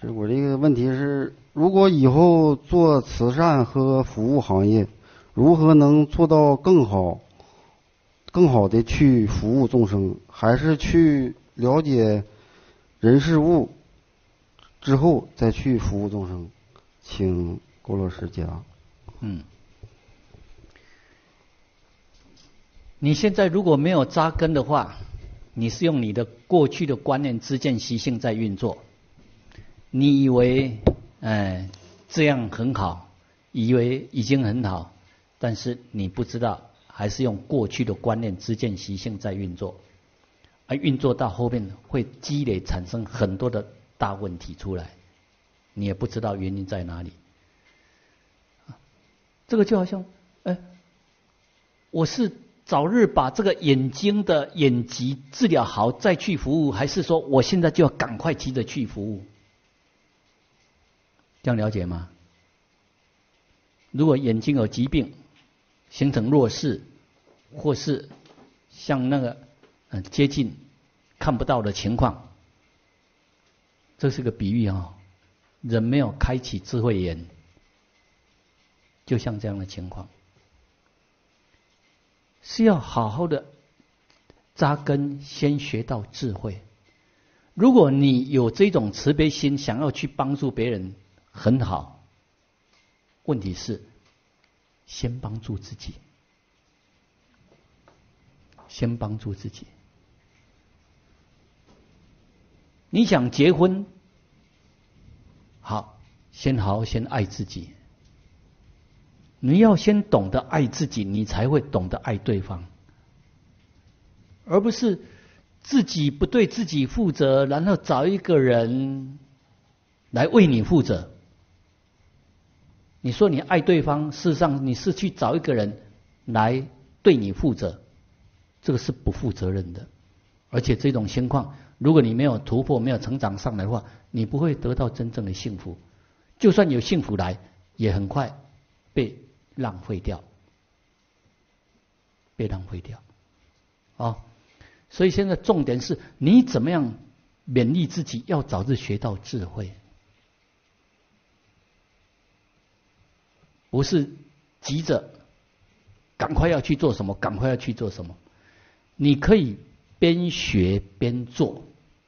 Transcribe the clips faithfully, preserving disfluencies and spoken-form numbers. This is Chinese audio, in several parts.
是我这个问题是，如果以后做慈善和服务行业，如何能做到更好、更好的去服务众生，还是去了解人事物之后再去服务众生？请郭老师解答。 嗯，你现在如果没有扎根的话，你是用你的过去的观念、知见、习性在运作。你以为，哎，这样很好，以为已经很好，但是你不知道，还是用过去的观念、知见、习性在运作，而运作到后面会积累产生很多的大问题出来，你也不知道原因在哪里。这个就好像，哎，我是早日把这个眼睛的眼疾治疗好再去服务，还是说我现在就要赶快急着去服务？这样了解吗？如果眼睛有疾病，形成弱视，或是像那个呃接近看不到的情况，这是个比喻啊、哦。人没有开启智慧眼，就像这样的情况，是要好好的扎根，先学到智慧。如果你有这种慈悲心，想要去帮助别人，很好。问题是，先帮助自己，先帮助自己。你想结婚，好，先好好先爱自己。你要先懂得爱自己，你才会懂得爱对方，而不是自己不对自己负责，然后找一个人来为你负责。你说你爱对方，事实上你是去找一个人来对你负责，这个是不负责任的。而且这种情况，如果你没有突破、没有成长上来的话，你不会得到真正的幸福。就算有幸福来，也很快被浪费掉，被浪费掉。啊，所以现在重点是你怎么样勉励自己，要早日学到智慧。不是急着赶快要去做什么，赶快要去做什么。你可以边学边做，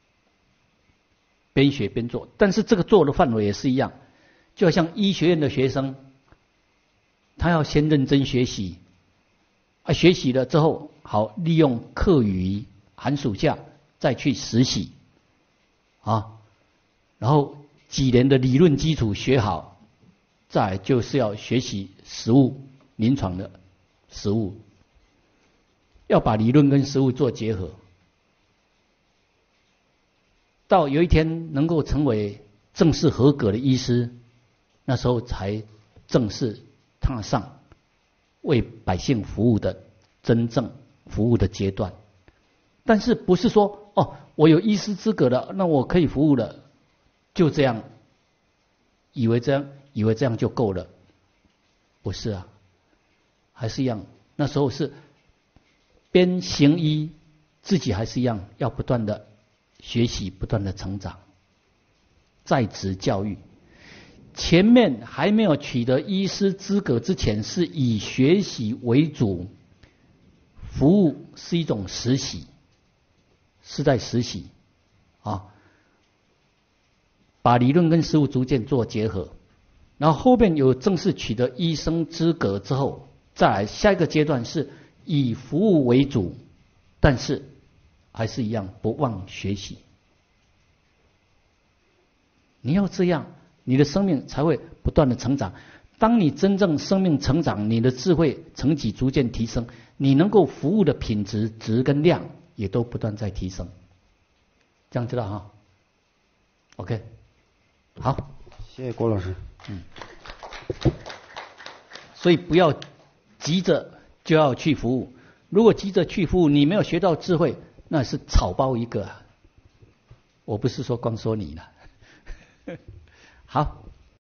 边学边做，但是这个做的范围也是一样，就好像医学院的学生，他要先认真学习，啊，学习了之后，好利用课余寒暑假再去实习，啊，然后几年的理论基础学好。再来就是要学习实务，临床的实务，要把理论跟实务做结合，到有一天能够成为正式合格的医师，那时候才正式踏上为百姓服务的真正服务的阶段。但是不是说哦，我有医师资格了，那我可以服务了，就这样以为这样。以为这样就够了，不是啊，还是一样。那时候是边行医，自己还是一样要不断的学习，不断的成长，在职教育。前面还没有取得医师资格之前，是以学习为主，服务是一种实习，是在实习啊，把理论跟实务逐渐做结合。然后后面有正式取得医生资格之后，再来下一个阶段是以服务为主，但是还是一样不忘学习。你要这样，你的生命才会不断的成长。当你真正生命成长，你的智慧层级逐渐提升，你能够服务的品质、质跟量也都不断在提升。这样知道哈 ？OK， 好， 谢谢郭老师。 嗯，所以不要急着就要去服务。如果急着去服务，你没有学到智慧，那是草包一个。我不是说光说你了。好。